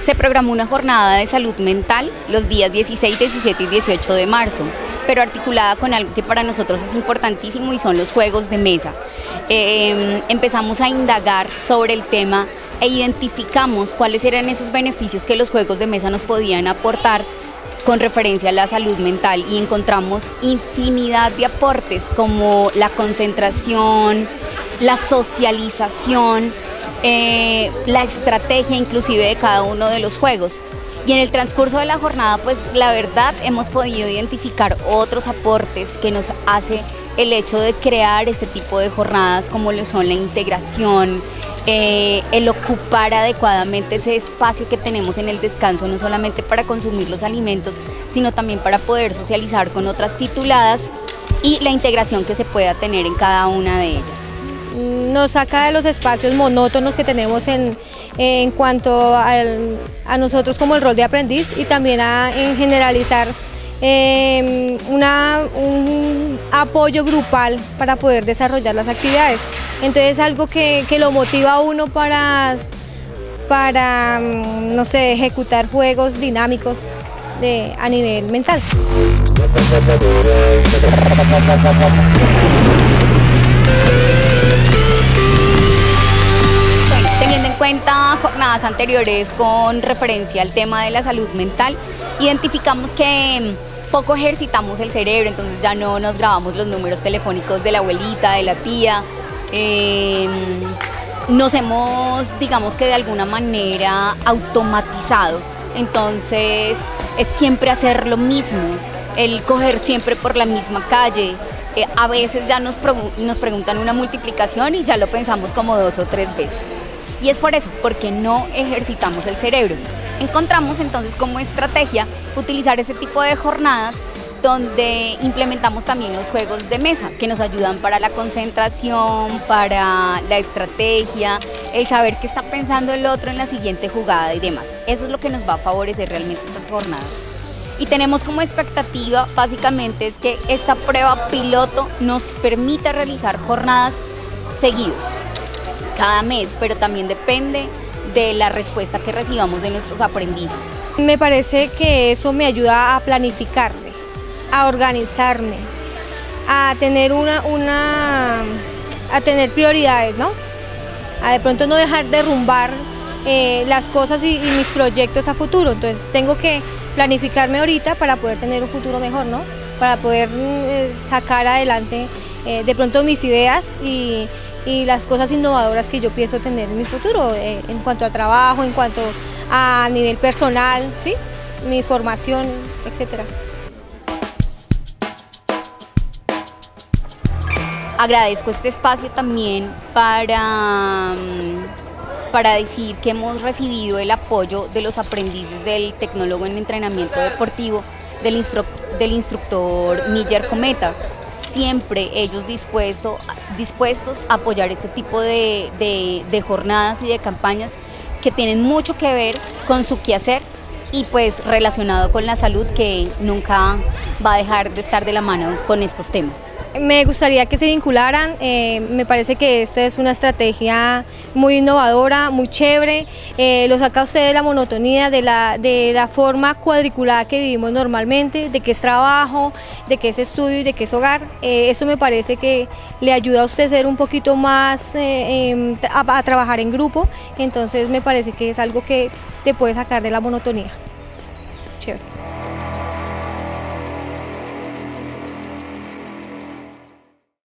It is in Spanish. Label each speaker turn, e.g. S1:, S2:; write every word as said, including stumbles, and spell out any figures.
S1: Se programó una jornada de salud mental los días dieciséis, diecisiete y dieciocho de marzo, pero articulada con algo que para nosotros es importantísimo y son los juegos de mesa. Eh, empezamos a indagar sobre el tema e identificamos cuáles eran esos beneficios que los juegos de mesa nos podían aportar con referencia a la salud mental, y encontramos infinidad de aportes como la concentración, la socialización, eh, la estrategia inclusive de cada uno de los juegos. Y en el transcurso de la jornada, pues la verdad hemos podido identificar otros aportes que nos hace el hecho de crear este tipo de jornadas, como lo son la integración, eh, el ocupar adecuadamente ese espacio que tenemos en el descanso, no solamente para consumir los alimentos, sino también para poder socializar con otras tituladas, y la integración que se pueda tener en cada una de ellas.
S2: Nos saca de los espacios monótonos que tenemos en, en cuanto al, a nosotros como el rol de aprendiz, y también a en generalizar eh, una, un apoyo grupal para poder desarrollar las actividades. Entonces es algo que, que lo motiva a uno para, para, no sé, ejecutar juegos dinámicos de, a nivel mental.
S1: Teniendo en cuenta jornadas anteriores con referencia al tema de la salud mental, identificamos que poco ejercitamos el cerebro, entonces ya no nos grabamos los números telefónicos de la abuelita, de la tía. Eh, nos hemos, digamos que de alguna manera, automatizado, entonces es siempre hacer lo mismo, el coger siempre por la misma calle. Eh, a veces ya nos, nos preguntan una multiplicación y ya lo pensamos como dos o tres veces. Y es por eso, porque no ejercitamos el cerebro. Encontramos entonces como estrategia utilizar ese tipo de jornadas donde implementamos también los juegos de mesa, que nos ayudan para la concentración, para la estrategia, el saber qué está pensando el otro en la siguiente jugada y demás. Eso es lo que nos va a favorecer realmente estas jornadas. Y tenemos como expectativa, básicamente, es que esta prueba piloto nos permita realizar jornadas seguidos, cada mes, pero también depende de la respuesta que recibamos de nuestros aprendices.
S2: Me parece que eso me ayuda a planificarme, a organizarme, a tener una, una a tener prioridades, ¿no? A de pronto no dejar derrumbar eh, las cosas y, y mis proyectos a futuro. Entonces tengo que planificarme ahorita para poder tener un futuro mejor, ¿no? Para poder eh, sacar adelante eh, de pronto mis ideas y y las cosas innovadoras que yo pienso tener en mi futuro, eh, en cuanto a trabajo, en cuanto a nivel personal, ¿sí? Mi formación, etcétera.
S1: Agradezco este espacio también para, para decir que hemos recibido el apoyo de los aprendices del tecnólogo en entrenamiento deportivo, del, instru del instructor Miller Cometa. Siempre ellos dispuesto, dispuestos a apoyar este tipo de, de, de jornadas y de campañas que tienen mucho que ver con su quehacer y pues relacionado con la salud, que nunca va a dejar de estar de la mano con estos temas.
S2: Me gustaría que se vincularan, eh, me parece que esta es una estrategia muy innovadora, muy chévere, eh, lo saca usted de la monotonía, de la, de la forma cuadriculada que vivimos normalmente, de que es trabajo, de que es estudio y de que es hogar. Eh, eso me parece que le ayuda a usted a ser un poquito más, eh, eh, a, a trabajar en grupo, entonces me parece que es algo que te puede sacar de la monotonía. Chévere.